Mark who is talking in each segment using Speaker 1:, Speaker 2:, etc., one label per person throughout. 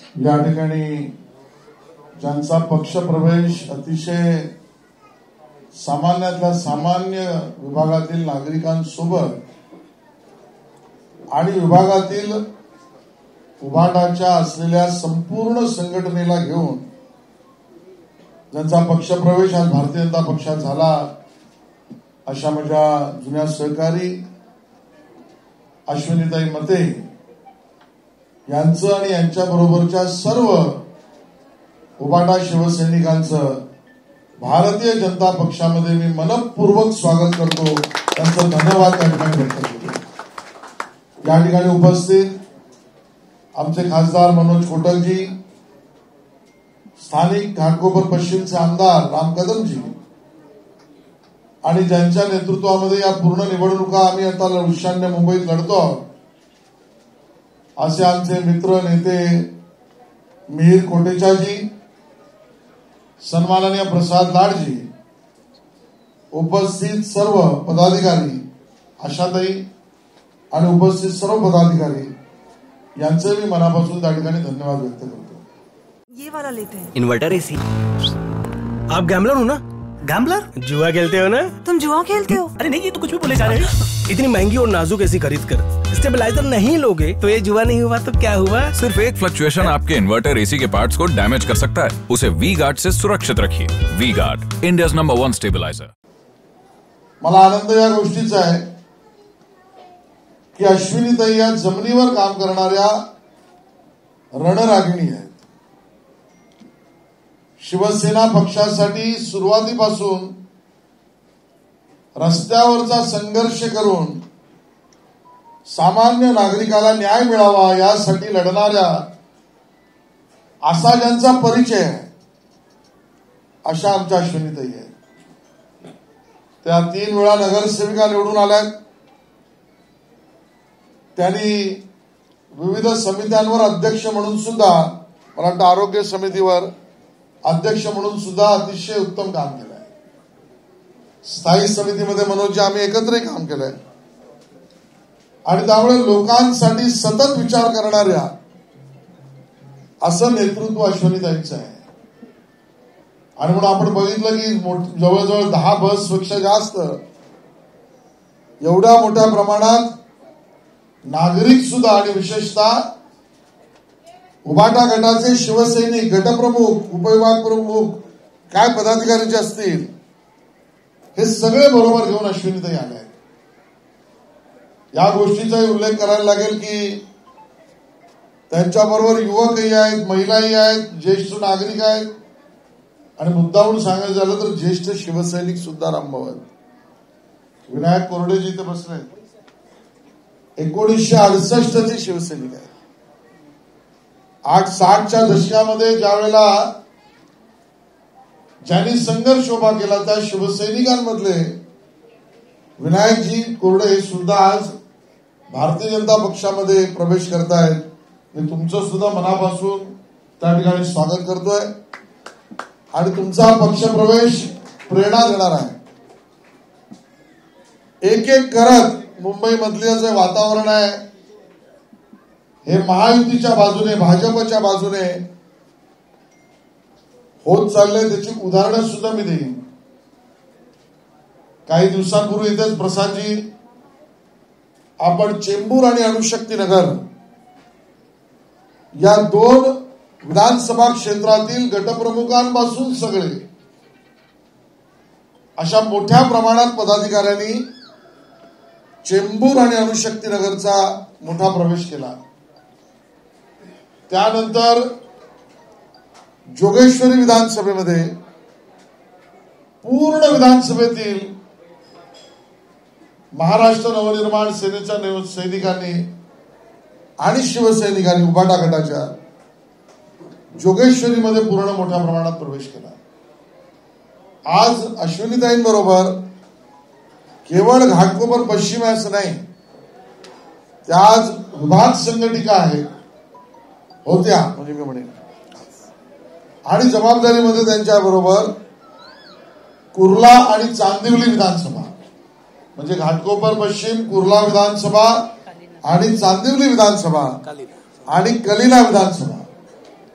Speaker 1: या ठिकाणी ज्यांचा पक्षप्रवेश अतिशय सामान्यातल्या सामान्य विभागातील नागरिकांसोबत आणि विभागातील उभाटाच्या असलेल्या संपूर्ण संघटनेला घेऊन ज्यांचा पक्षप्रवेश आज भारतीय जनता पक्षात झाला अशा माझ्या जुन्या सहकारी अश्विनीताई मते यांचं आणि यांच्या बरोबरच्या सर्व उभाटा शिवसैनिकांचं भारतीय जनता पक्षामध्ये मी मनपूर्वक स्वागत करतो. त्यांचं धन्यवाद त्या ठिकाणी व्यक्त करतो. या ठिकाणी उपस्थित आमचे खासदार मनोज कोटकजी, स्थानिक घाटकोपर पश्चिमचे आमदार राम कदमजी आणि ज्यांच्या नेतृत्वामध्ये या पूर्ण निवडणुका आम्ही आता ईशान्य मुंबईत लढतो असे आमचे मित्र नेते मिहीर कोटेचाजी, सन्माननीय प्रसाद लाडजी, उपस्थित सर्व पदाधिकारी, आशाताई आणि उपस्थित सर्व पदाधिकारी यांचे मी मनापासून त्या ठिकाणी धन्यवाद व्यक्त करतो.
Speaker 2: ये वाला लेते हैं.
Speaker 3: Inverter AC. आप गैम्बलर हो ना? गैम्बलर? जुआ खेलते हो ना?
Speaker 2: तुम जुआ खेलते हो?
Speaker 3: अरे नहीं, ये तो कुछ भी बोले जा रहे हैं. इतनी महंगी और नाजुक एसी खरीद कर स्टेबलाइजर नहीं लोगे तो ये जुआ नहीं हुआ तो क्या हुआ?
Speaker 4: सिर्फ एक फ्लक्चुएशन आपके इन्वर्टर एसी के पार्ट्स को डैमेज कर सकता है. उसे वी गार्ड से सुरक्षित रखिए. V Guard, India's number 1 stabiliser.
Speaker 1: मला आनंद या गोष्टीचा आहे की अश्विनीताई या जमिनीवर काम करणाऱ्या रणरागिणी आहेत. शिवसेना पक्षासाठी सुरुवातीपासून रस्त्यावरचा संघर्ष करून सामान्य नागरिकाला न्याय मिळावा यासाठी लढणाऱ्या असा ज्यांचा परिचय आहे अशा आमच्या अश्विनीताई आहेत. त्या 3 वेळा नगरसेविका निवडून आल्यात. त्यांनी विविध समित्यांवर अध्यक्ष म्हणून सुद्धा, मला वाटतं आरोग्य समितीवर अध्यक्ष म्हणून सुद्धा अतिशय उत्तम काम केलंय. स्थायी समितीमध्ये मनोजी आम्ही एकत्रही काम केलंय आणि त्यामुळे लोकांसाठी सतत विचार करणाऱ्या असं नेतृत्व अश्विनीताईंचं आहे. आणि म्हणून आपण बघितलं की जवळजवळ 10 बसपेक्षा जास्त एवढ्या मोठ्या प्रमाणात नागरिक सुद्धा आणि विशेषतः उभाटा गटाचे शिवसैनिक, गटप्रमुख, उपविभाग प्रमुख, काय पदाधिकारी जे असतील हे सगळे बरोबर घेऊन अश्विनीताई आल्या आहेत. या गोष्टीचाही उल्लेख करायला लागेल की त्यांच्याबरोबर युवकही आहेत, महिलाही आहेत, ज्येष्ठ नागरिक आहेत आणि मुद्दामून सांगायचं झालं तर ज्येष्ठ शिवसैनिक सुद्धा रामभाऊ आहेत. विनायक कोरडेजी इथे बसले, 1968चे शिवसैनिक आहेत. 60च्या दशकामध्ये ज्या वेळेला ज्यांनी संघर्ष उभा केला त्या शिवसैनिकांमधले विनायकजी कोरडे हे सुद्धा आज भारतीय जनता पक्षामध्ये प्रवेश करतायत. मी तुमचं सुद्धा मनापासून त्या ठिकाणी स्वागत करतोय आणि तुमचा पक्षप्रवेश प्रेरणा देणार आहे. एक एक करत मुंबईमधलं जे वातावरण आहे हे महायुतीच्या बाजूने, भाजपच्या बाजूने होत चाललंय त्याची उदाहरणं सुद्धा मी देईन. काही दिवसांपूर्वी इथेच प्रसादजी आपण चेंबूर आणि अणुशक्ती नगर या 2 विधानसभा क्षेत्रातील गटप्रमुखांपासून सगळे अशा मोठ्या प्रमाणात पदाधिकाऱ्यांनी चेंबूर आणि अणुशक्ती नगरचा मोठा प्रवेश केला. त्यानंतर जोगेश्वरी विधानसभेमध्ये पूर्ण विधानसभेतील महाराष्ट्र नवनिर्माण सेनेच्या सैनिकांनी आणि शिवसैनिकांनी उभाटा गटाच्या जोगेश्वरीमध्ये पूर्ण मोठ्या प्रमाणात प्रवेश केला. आज अश्विनीताईंबरोबर केवळ घाटकोपर पश्चिम असं नाही, त्या आज विभाग संघटिका आहेत होत्या म्हणजे मी म्हणेन आणि जबाबदारीमध्ये त्यांच्या बरोबर कुर्ला आणि चांदिवली विधानसभा म्हणजे घाटकोपर पश्चिम, कुर्ला विधानसभा आणि चांदिवली विधानसभा आणि कलिना विधानसभा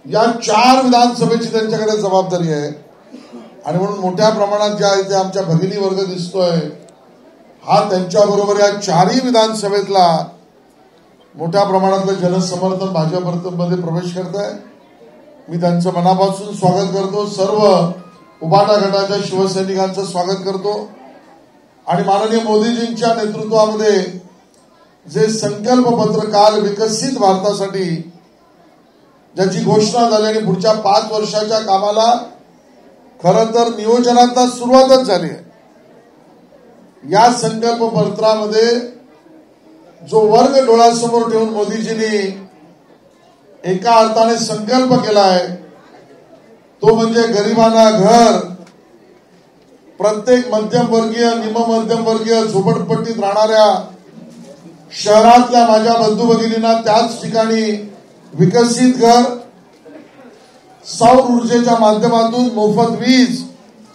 Speaker 1: या 4 विधानसभेची त्यांच्याकडे जबाबदारी आहे आणि म्हणून मोठ्या प्रमाणात ज्या इथे आमच्या भगिनी वर्ग दिसतोय हा त्यांच्याबरोबर या 4ही विधानसभेतला मोठ्या प्रमाणातलं जनसमर्थन भाजपमध्ये प्रवेश करत आहे. मी त्यांचं मनापासून स्वागत करतो. सर्व उभाटा गटाच्या शिवसैनिकांचं स्वागत करतो आणि माननीय मोदीजींच्या नेतृत्वामध्ये जे संकल्प पत्र काल विकसित भारतासाठी ज्याची घोषणा झाली आणि पुढच्या 5 वर्षाच्या कामाला खरं तर नियोजनात सुरुवातच झाली आहे. या संकल्प पत्रामध्ये जो वर्ग डोळ्यासमोर ठेवून मोदीजींनी एका अर्थाने संकल्प केलाय तो म्हणजे गरिबांना घर, प्रत्येक मध्यमवर्गीय निम मध्यमवर्गीय झोपडपट्टीत राहणाऱ्या शहरातल्या माझ्या बंधू भगिनींना त्याच ठिकाणी विकसित घर, सौर ऊर्जेच्या माध्यमातून मोफत वीज,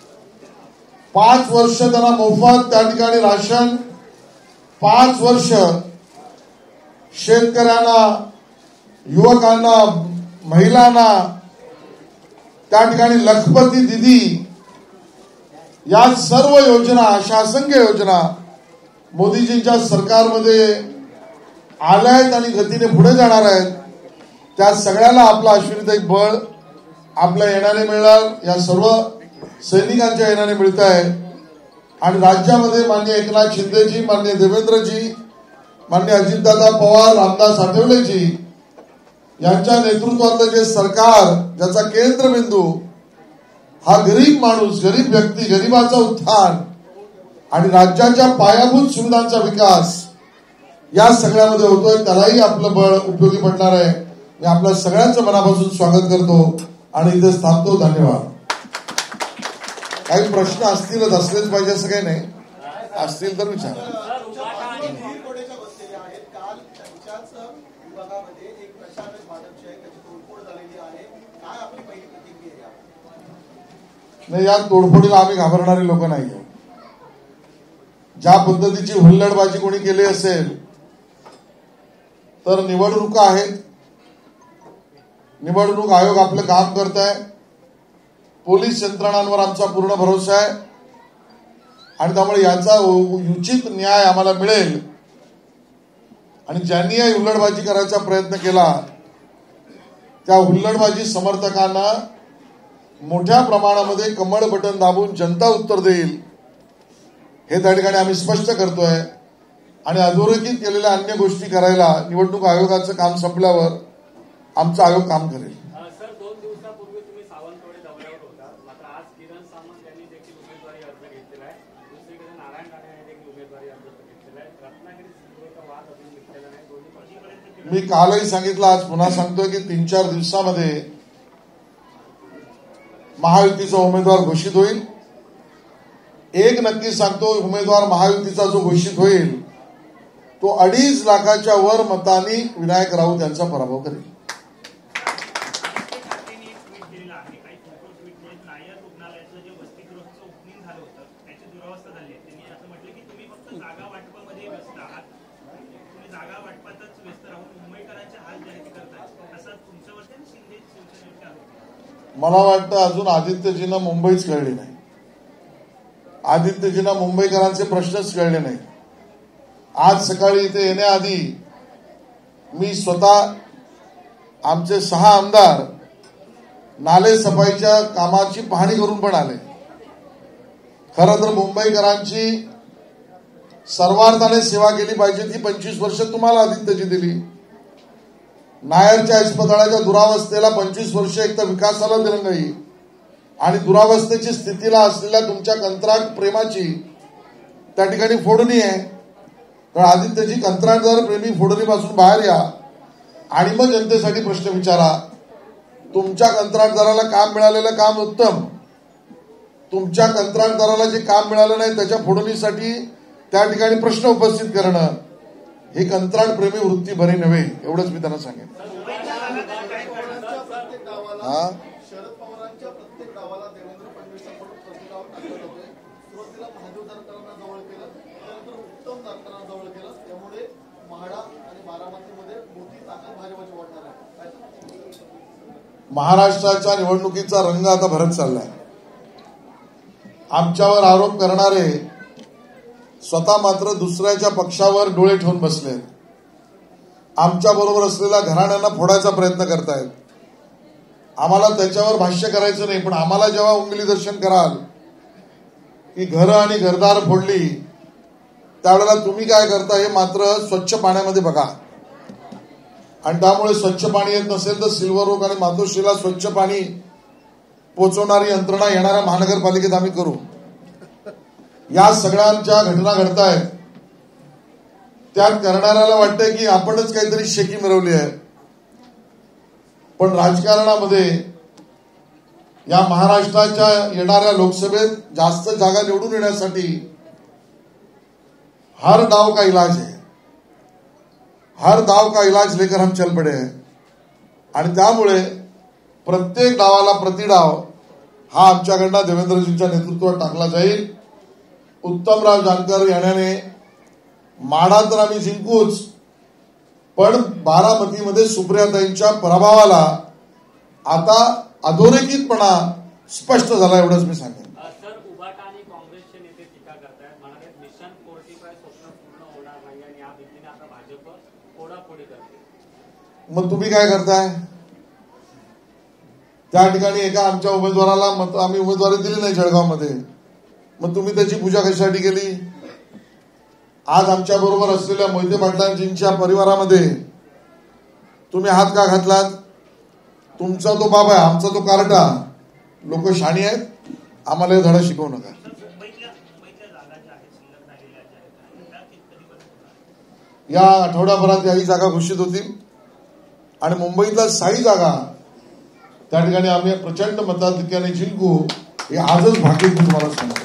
Speaker 1: 5 वर्ष त्यांना मोफत त्या ठिकाणी राशन, 5 वर्ष शेतकऱ्यांना, युवकांना, महिलांना त्या ठिकाणी लखपती दिदी, या सर्व योजना, अशा असंख्य योजना मोदीजींच्या सरकारमध्ये आल्या आहेत आणि गतीने पुढे जाणार आहेत. त्या सगळ्याला आपला अश्विनीताई बळ आपल्या येण्याने मिळणार, या सर्व सैनिकांच्या येण्याने मिळत आहे. आणि राज्यामध्ये माननीय एकनाथ शिंदेजी, माननीय देवेंद्रजी, माननीय अजितदादा पवार, रामदास आठवलेजी यांच्या नेतृत्वातलं जे सरकार ज्याचा केंद्रबिंदू हा गरीब माणूस, गरीब व्यक्ती, गरिबाचं उत्थान आणि राज्याच्या पायाभूत सुविधांचा विकास या सगळ्यामध्ये होतोय, त्यालाही आपलं बळ उपयोगी पडणार आहे. मी आपल्या सगळ्यांचं मनापासून स्वागत करतो आणि इथे थांबतो. धन्यवाद. काही प्रश्न असतीलच, असलेच पाहिजे असं काही नाही, असतील तर विचारा. नाही, या तोडफोडीला आम्ही घाबरणारे लोक नाही. ज्या पद्धतीची हुल्लडबाजी कोणी केली असेल तर निवडणुका आहेत, निवडणूक आयोग आपलं काम करत आहे, पोलीस यंत्रणांवर आमचा पूर्ण भरोसा आहे आणि त्यामुळे याचा उचित न्याय आम्हाला मिळेल. आणि ज्यांनी या हुल्लडबाजी करायचा प्रयत्न केला त्या हुल्लडबाजी समर्थकांना मोठ्या प्रमाणामध्ये कमळ बटन दाबून जनता उत्तर देईल हे त्या ठिकाणी आम्ही स्पष्ट करतोय. आणि अधोरेखित केलेल्या अन्य गोष्टी करायला निवडणूक आयोगाचं काम संपल्यावर आमचा आयोग काम करेल.
Speaker 5: सर, 2 दिवसापूर्वी तुम्ही सावंतवाडी दौऱ्यावर होता, मात्र आज किरण सामंत यांनी देखील उमेदवारी अर्ज घेतलेला आहे. दुसरीकडे नारायण राणे यांनी देखील उमेदवारी अर्ज घेतलेला आहे. रत्नागिरी सिंधुदुर्ग वाद अजून मिटलेला नाही. दोन्ही पक्षांपर्यंत
Speaker 1: मी कालही सांगितलं, आज पुन्हा सांगतोय की 3-4 दिवसामध्ये महायुतीचा उमेदवार घोषित होईल. एक नक्की सांगतो, उमेदवार महायुतीचा जो घोषित होईल तो 2.5 लाखाच्या वर मतांनी विनायक राऊत यांचा पराभव करेल. मला वाटतं अजून आदित्यजींना मुंबईच कळली नाही, आदित्यजींना मुंबईकरांचे प्रश्नच कळले नाही. आज सकाळी इथे येण्याआधी मी स्वतः आमचे 6 आमदार नाले सफाईच्या कामाची पाहणी करून पण आले. खरं तर मुंबईकरांची सर्वार्थाने सेवा केली पाहिजे ती 25 वर्ष तुम्हाला आदित्यजी दिली. नायरच्या इस्पितळाच्या दुरावस्थेला 25 वर्ष एक तर विकासाला दिरंगाई आणि दुरावस्थेची स्थितीला असलेल्या तुमच्या कंत्राट प्रेमाची त्या ठिकाणी फोडणी आहे. तर आदित्यजी कंत्राटदार प्रेमी फोडणीपासून बाहेर या आणि मग जनतेसाठी प्रश्न विचारा. तुमच्या कंत्राटदाराला काम मिळालेलं काम उत्तम, तुमच्या कंत्राटदाराला जे काम मिळालं नाही त्याच्या फोडणीसाठी त्या ठिकाणी प्रश्न उपस्थित करणं ही कंत्राट प्रेमी वृत्ती बरी नव्हे, एवढंच मी त्यांना सांगेन.
Speaker 6: शरद पवारांच्या प्रत्येक गावाला देवेंद्र फडणवीसांकडून प्रतिगाव टाकलं जातोय. सुरुवातीला महादेव जानकरांना जवळ केलं, त्यानंतर उत्तम जानकरांना जवळ केलं, त्यामुळे म्हाडा आणि बारामतीमध्ये मोठी ताकद भाजपची वाटणार आहे.
Speaker 1: महाराष्ट्राच्या निवडणुकीचा रंग आता भरत चाललाय. आमच्यावर आरोप करणारे स्वतः मात्र दुसऱ्याच्या पक्षावर डोळे ठेवून बसले. आमच्या बरोबर असलेल्या घराण्यांना फोडायचा प्रयत्न करतायत. आम्हाला त्याच्यावर भाष्य करायचं नाही, पण आम्हाला जेव्हा उंगली दर्शन कराल की घरं आणि घरदार फोडली, त्यावेळेला तुम्ही काय करता हे मात्र स्वच्छ पाण्यामध्ये बघा. आणि त्यामुळे स्वच्छ पाणी येत नसेल तर सिल्वर ओक आणि मातोश्रीला स्वच्छ पाणी पोचवणारी यंत्रणा येणाऱ्या महानगरपालिकेत आम्ही करू. या सगळ्यांच्या घटना घडतायत, त्यात करणाऱ्याला वाटतंय की आपणच काहीतरी शेकी मिळवली आहे. पण राजकारणामध्ये या महाराष्ट्राच्या येणाऱ्या लोकसभेत जास्त जागा निवडून येण्यासाठी हर दाव का इलाज है, हर दाव का इलाज लेकर हम चल पड़े हैं. आणि त्यामुळे प्रत्येक डावाला प्रतिडाव हा आमच्याकडनं देवेंद्रजींच्या नेतृत्वात टाकला जाईल. उत्तमराव जानकर येण्याने माढा तर आम्ही जिंकूच, पण बारामतीमध्ये सुप्रियाताईंच्या पराभवाला आता अधोरेखितपणा स्पष्ट झाला, एवढंच मी सांगेन.
Speaker 5: सर, उभाटा आणि काँग्रेसचे नेते टीका करतायत, म्हणाले मिशन 45 स्वप्न पूर्ण होणार नाही आणि या भीतीने आता भाजप फोडाफोडी करते.
Speaker 1: मग तुम्ही काय करताय? त्या ठिकाणी एका आमच्या उमेदवाराला आम्ही उमेदवारी दिली नाही जळगावमध्ये, मग तुम्ही त्याची पूजा कशासाठी केली? आज आमच्या बरोबर असलेल्या मोहिते पाटलांजींच्या परिवारामध्ये तुम्ही हात का घातलात? तुमचा तो बाबा आहे, आमचा तो कार्टा. लोक शाणी आहेत, आम्हाला हे धडा शिकवू नका. या आठवड्याभरात याही जागा घोषित होतील आणि मुंबईतल्या 6 जागा त्या ठिकाणी आम्ही प्रचंड मताधिक्याने जिंकू, हे आजच भाकीत मी तुम्हाला सांगतो.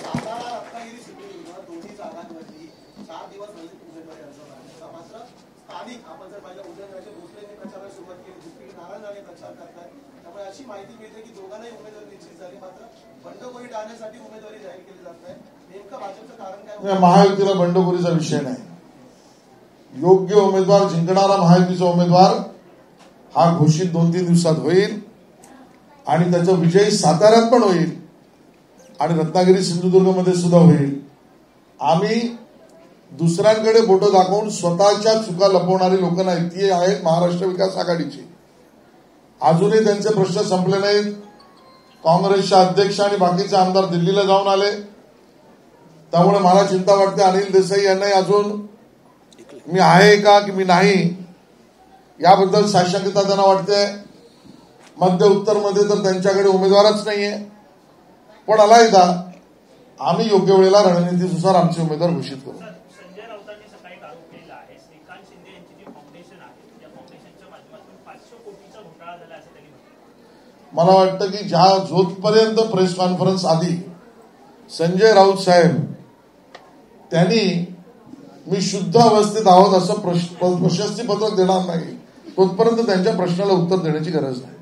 Speaker 6: माहिती मिळते की दोघांनाही उमेदवारी निश्चित झाली, मात्र बंडखोरी टाळण्यासाठी उमेदवारी जाहीर केली जात नाही. नेमकं भाजपचं कारण काय?
Speaker 1: महायुतीला बंडखोरीचा विषय नाही. योग्य उमेदवार जिंकणारा महायुतीचा उमेदवार हा घोषित 2-3 दिवसात होईल आणि त्याचा विजय साताऱ्यात पण होईल आणि रत्नागिरी सिंधुदुर्गमध्ये सुद्धा होईल. आम्ही दुसऱ्यांकडे बोटं दाखवून स्वतःच्या चुका लपवणारी लोक नाहीत, ती आहेत महाराष्ट्र विकास आघाडीची. अजूनही त्यांचे प्रश्न संपले नाहीत. काँग्रेसच्या अध्यक्ष आणि बाकीचे आमदार दिल्लीला जाऊन आले, त्यामुळे मला चिंता वाटते अनिल देसाई यांनाही अजून मी आहे का की मी नाही याबद्दल साशंकता त्यांना वाटते. मध्य उत्तरमध्ये तर त्यांच्याकडे उमेदवारच नाहीये. पण आलायदा आम्ही योग्य वेळेला रणनीतीनुसार आमचे उमेदवार घोषित करू.
Speaker 5: संजय राऊतांनी सकाळी आरोप केला आहे श्रीकांत शिंदे यांची जी फाउंडेशन आहे त्या फाउंडेशनच्या माध्यमातून 500 कोटीचा घोटाळा झाला असं त्यांनी म्हटलं.
Speaker 1: मला वाटतं की जोपर्यंत प्रेस कॉन्फरन्स आधी संजय राऊत साहेब त्यांनी मी शुद्ध अवस्थेत आहोत असं प्रशस्ती पत्रक देणार नाही, तोपर्यंत त्यांच्या प्रश्नाला उत्तर देण्याची गरज नाही.